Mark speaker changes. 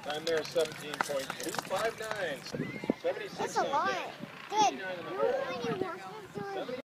Speaker 1: Time there is 17.259. 76
Speaker 2: That's a
Speaker 1: on
Speaker 2: lot.
Speaker 1: day.
Speaker 2: Good.
Speaker 1: 89 in the hole.